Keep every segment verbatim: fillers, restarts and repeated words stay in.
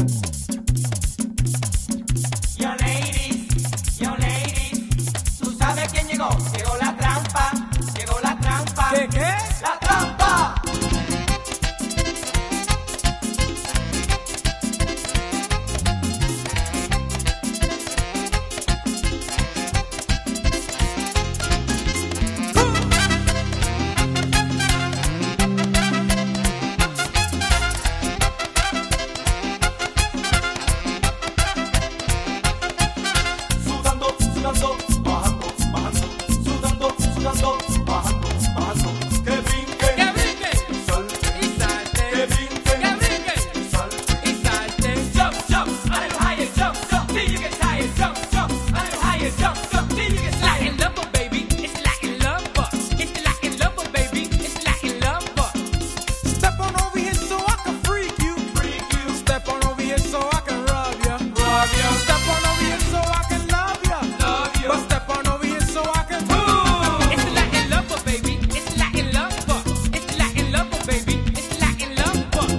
Yo ladies, yo ladies, ¿tú sabes quién llegó? Llegó la trampa, llegó la trampa. ¿Qué, qué? ¡La trampa! Sudando, bajando, bajando, sudando, sudando, bajando, bajando. Que brinque, Que brinque salte, y salte. que brinque, Que brinque salte. y salte. Jump, jump, a little higher, jump, jump, till you get tired. Jump, jump, a little higher, jump, jump, till you get tired. Latin lover, baby, it's Latin lover. It's Latin lover, baby, it's Latin lover. Step on over here so I can freak you. Freak you, Step on over here so I can rub ya. rub ya, Step on over here so I can love ya. love you. But step on over here so I can. It's Latin lover, baby. It's Latin lover. It's Latin lover, baby. It's Latin lover.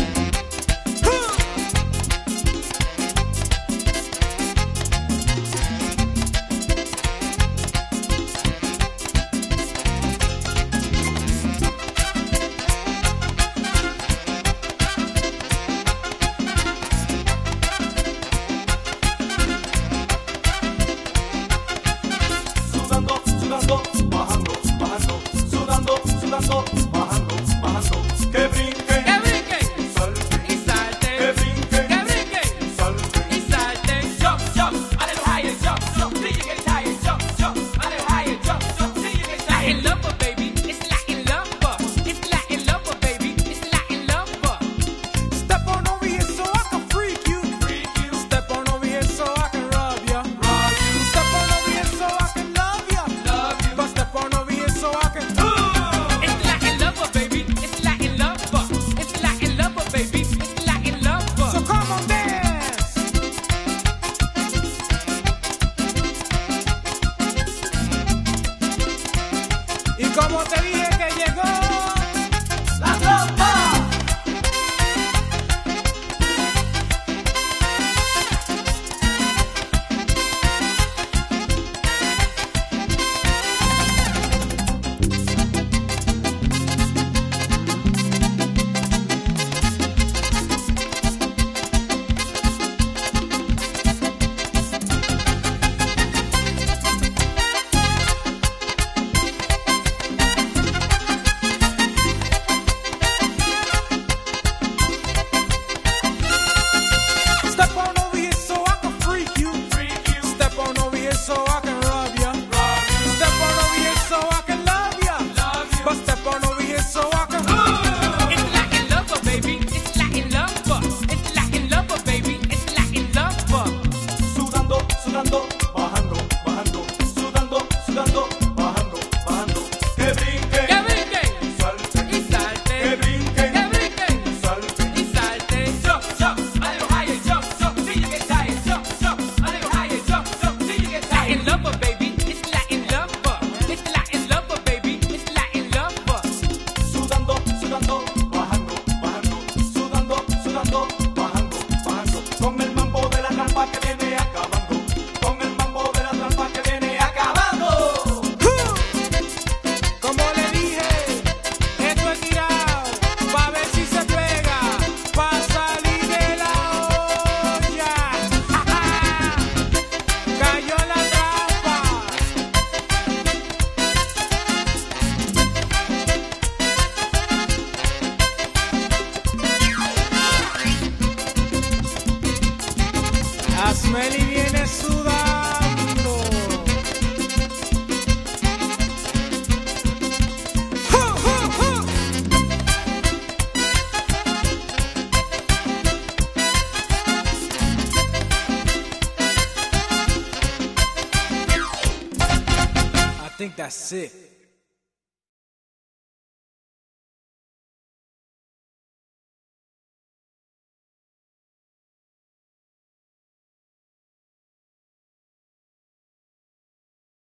Sudando, sudando, bajando, bajando, sudando, sudando, bajando, bajando. Que brinque, Que brinque salte, y salte. que brinque, Que brinque salte. y salte. Jump, jump, a little higher, jump, jump, till you get tired. Jump, jump, a little higher, jump, jump, till you get Latin tired. lover, baby. It's Latin lover. It's Latin lover, baby. It's Latin lover. Step on over here so I can freak you. Freak you, Step on over here so I can rub ya. rub you, Step on over here so I can love ya. love you. But step on over here so I can. It's Latin lover, baby. It's Latin lover. It's Latin lover, baby. It's Latin lover. So come on, dance. Y como te dije que llegó. La trampa. Step on over here so I can freak you. Freak you, Step on over here so I can rub ya. rub you, Step on over here so I can love ya. love you. But step on over here so I can. It's Latin lover, baby. It's Latin lover. It's Latin lover, baby. It's Latin lover. Sudando, sudando, bajando, bajando, sudando, sudando, bajando, bajando. Que brinque, Que brinque salte, y salte. que brinque, Que brinque salte. y salte. Jump, jump, a little higher, jump, jump, till you get tired. Jump, jump, a little higher, jump, jump, till you get Latin tired. lover, baby. It's Latin lover. It's Latin lover, baby. It's Latin lover. Sudando, sudando, bajando, bajando, sudando, sudando, bajando, bajando. Con el mambo de la trampa que viene acabando, con el mambo de la trampa que viene acabando. Como le dije, esto es tirado pa' ver si se pega, pa' salir de la olla. ¡Ja, ja! Cayó la trampa. Asmeli viene sudando. ¡Ju, ju, ju! I think that's it.